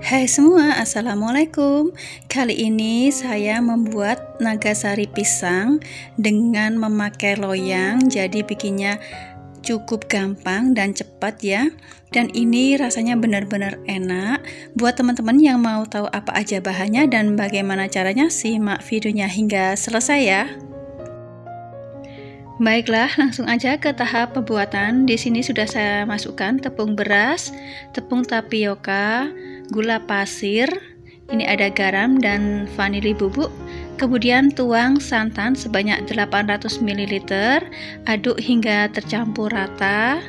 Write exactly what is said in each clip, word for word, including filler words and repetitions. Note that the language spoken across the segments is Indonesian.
Hai semua, assalamualaikum. Kali ini saya membuat nagasari pisang dengan memakai loyang, jadi bikinnya cukup gampang dan cepat ya. Dan ini rasanya benar-benar enak. Buat teman-teman yang mau tahu apa aja bahannya dan bagaimana caranya, simak videonya hingga selesai ya. Baiklah, langsung aja ke tahap pembuatan. Di sini sudah saya masukkan tepung beras, tepung tapioka, gula pasir, ini ada garam dan vanili bubuk. Kemudian tuang santan sebanyak delapan ratus mililiter, aduk hingga tercampur rata.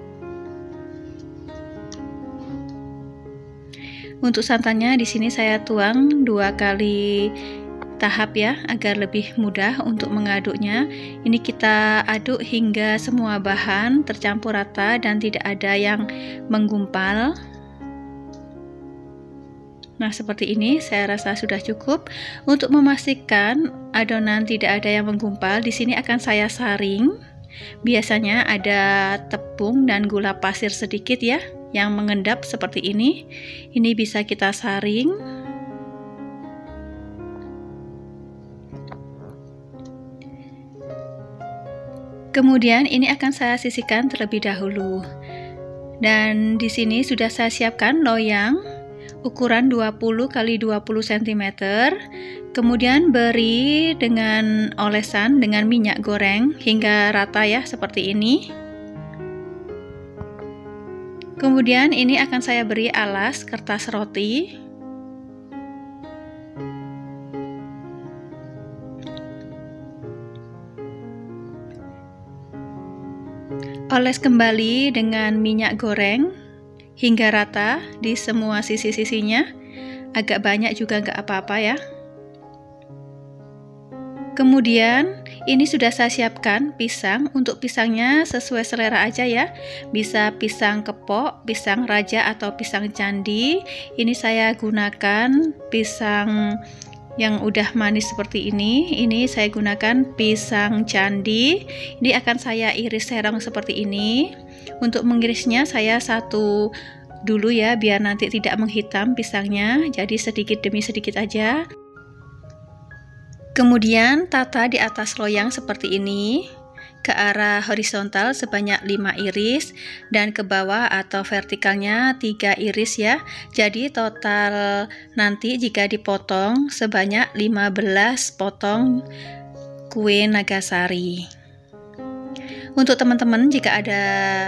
Untuk santannya di sini saya tuang dua kali tahap ya, agar lebih mudah untuk mengaduknya. Ini kita aduk hingga semua bahan tercampur rata dan tidak ada yang menggumpal. Nah, seperti ini saya rasa sudah cukup. Untuk memastikan adonan tidak ada yang menggumpal, di sini akan saya saring. Biasanya ada tepung dan gula pasir sedikit ya, yang mengendap seperti ini. Ini bisa kita saring. Kemudian ini akan saya sisihkan terlebih dahulu. Dan di sini sudah saya siapkan loyang ukuran dua puluh kali dua puluh sentimeter. Kemudian beri dengan olesan dengan minyak goreng hingga rata ya, seperti ini. Kemudian ini akan saya beri alas kertas roti. Oles kembali dengan minyak goreng hingga rata di semua sisi-sisinya. Agak banyak juga nggak apa-apa ya. Kemudian ini sudah saya siapkan pisang. Untuk pisangnya sesuai selera aja ya. Bisa pisang kepok, pisang raja atau pisang candi. Ini saya gunakan pisang yang udah manis seperti ini. Ini saya gunakan pisang candi. Ini akan saya iris serong seperti ini. Untuk mengirisnya saya satu dulu ya, biar nanti tidak menghitam pisangnya. Jadi sedikit demi sedikit aja. Kemudian tata di atas loyang seperti ini, ke arah horizontal sebanyak lima iris dan ke bawah atau vertikalnya tiga iris ya. Jadi total nanti jika dipotong sebanyak lima belas potong kue nagasari. Untuk teman-teman jika ada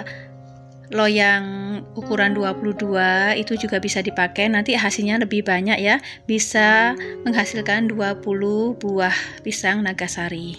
loyang ukuran dua puluh dua itu juga bisa dipakai, nanti hasilnya lebih banyak ya, bisa menghasilkan dua puluh buah pisang nagasari.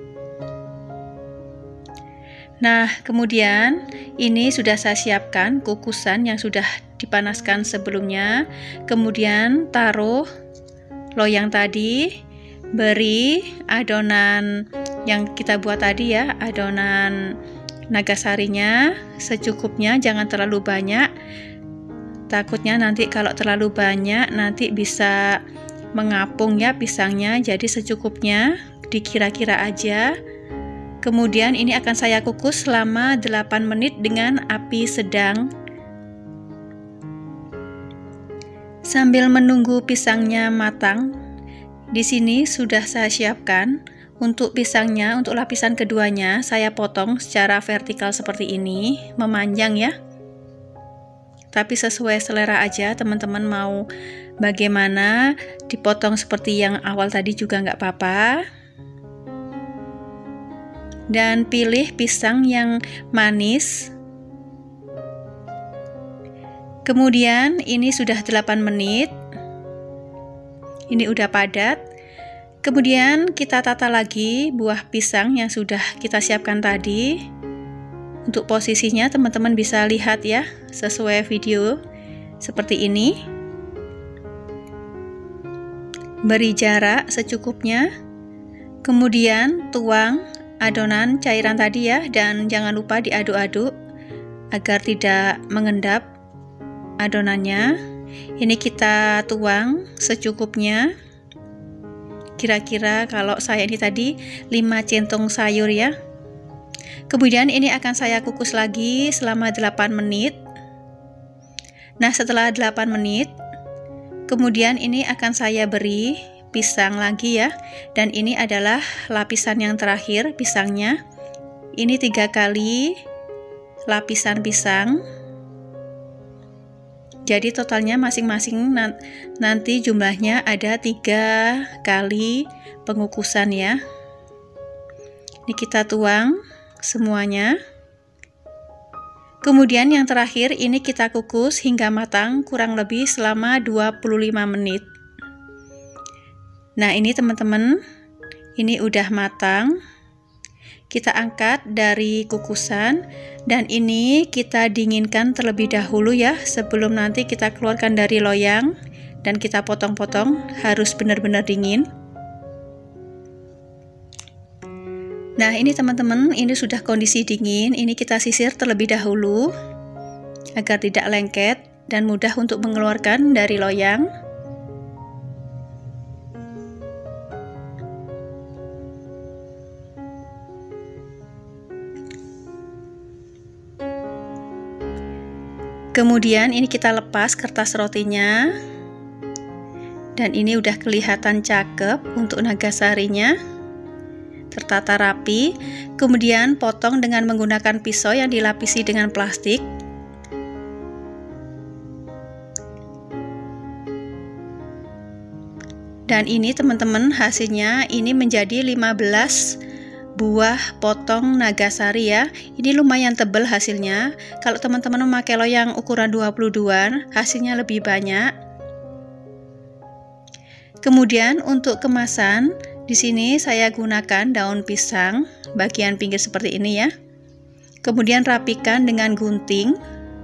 Nah, kemudian ini sudah saya siapkan kukusan yang sudah dipanaskan sebelumnya. Kemudian taruh loyang tadi, beri adonan yang kita buat tadi ya, adonan nagasarinya secukupnya, jangan terlalu banyak. Takutnya nanti kalau terlalu banyak nanti bisa mengapung ya pisangnya, jadi secukupnya, dikira-kira aja. Kemudian ini akan saya kukus selama delapan menit dengan api sedang. Sambil menunggu pisangnya matang, di sini sudah saya siapkan untuk pisangnya. Untuk lapisan keduanya saya potong secara vertikal seperti ini, memanjang ya. Tapi sesuai selera aja, teman-teman mau bagaimana, dipotong seperti yang awal tadi juga nggak apa-apa. Dan pilih pisang yang manis. Kemudian ini sudah delapan menit. Ini udah padat. Kemudian kita tata lagi buah pisang yang sudah kita siapkan tadi. Untuk posisinya teman-teman bisa lihat ya, sesuai video seperti ini. Beri jarak secukupnya. Kemudian tuang adonan cairan tadi ya, dan jangan lupa diaduk-aduk agar tidak mengendap adonannya. Ini kita tuang secukupnya. Kira-kira kalau saya ini tadi lima centong sayur ya. Kemudian ini akan saya kukus lagi selama delapan menit. Nah, setelah delapan menit Kemudian ini akan saya beri pisang lagi ya, dan ini adalah lapisan yang terakhir pisangnya. Ini tiga kali lapisan pisang, jadi totalnya masing-masing nanti jumlahnya ada tiga kali pengukusan ya. Ini kita tuang semuanya. Kemudian yang terakhir ini kita kukus hingga matang kurang lebih selama dua puluh lima menit. Nah ini teman-teman, ini udah matang. Kita angkat dari kukusan dan ini kita dinginkan terlebih dahulu ya, sebelum nanti kita keluarkan dari loyang dan kita potong-potong, harus benar-benar dingin. Nah ini teman-teman, ini sudah kondisi dingin. Ini kita sisir terlebih dahulu agar tidak lengket dan mudah untuk mengeluarkan dari loyang. Kemudian ini kita lepas kertas rotinya, dan ini udah kelihatan cakep untuk nagasarinya, tertata rapi. Kemudian potong dengan menggunakan pisau yang dilapisi dengan plastik. Dan ini teman-teman, hasilnya ini menjadi lima belas buah potong nagasari ya. Ini lumayan tebal hasilnya. Kalau teman-teman memakai loyang ukuran dua puluh dua, hasilnya lebih banyak. Kemudian untuk kemasan, di sini saya gunakan daun pisang bagian pinggir seperti ini ya. Kemudian rapikan dengan gunting.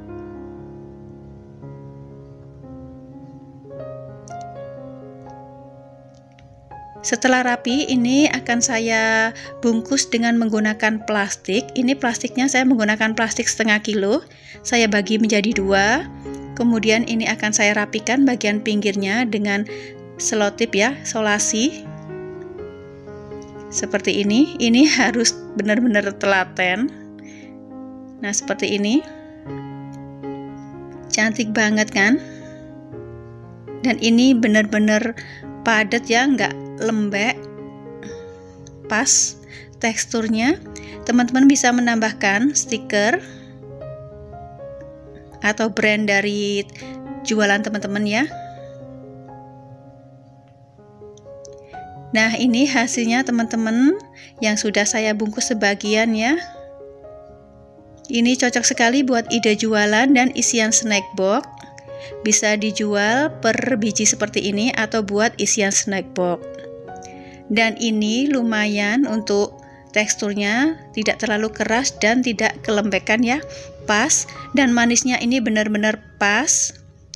Setelah rapi, ini akan saya bungkus dengan menggunakan plastik. Ini plastiknya saya menggunakan plastik setengah kilo. Saya bagi menjadi dua. Kemudian ini akan saya rapikan bagian pinggirnya dengan selotip ya, solasi. Seperti ini. Ini harus benar-benar telaten. Nah, seperti ini. Cantik banget kan? Dan ini benar-benar padat ya, nggak lembek, pas teksturnya. Teman-teman bisa menambahkan stiker atau brand dari jualan teman-teman ya. Nah ini hasilnya teman-teman, yang sudah saya bungkus sebagian ya. Ini cocok sekali buat ide jualan dan isian snack box. Bisa dijual per biji seperti ini atau buat isian snack box. Dan ini lumayan untuk teksturnya, tidak terlalu keras dan tidak kelembekan ya, pas. Dan manisnya ini benar-benar pas,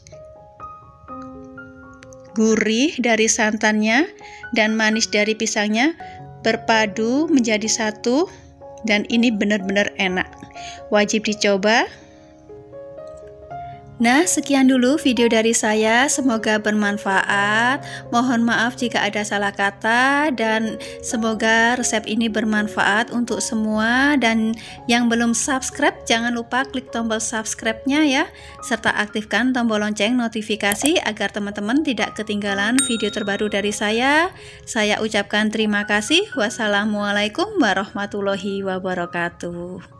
gurih dari santannya dan manis dari pisangnya berpadu menjadi satu, dan ini benar-benar enak, wajib dicoba. Nah, sekian dulu video dari saya, semoga bermanfaat. Mohon maaf jika ada salah kata, dan semoga resep ini bermanfaat untuk semua. Dan yang belum subscribe, jangan lupa klik tombol subscribe-nya ya, serta aktifkan tombol lonceng notifikasi agar teman-teman tidak ketinggalan video terbaru dari saya. Saya ucapkan terima kasih. Wassalamualaikum warahmatullahi wabarakatuh.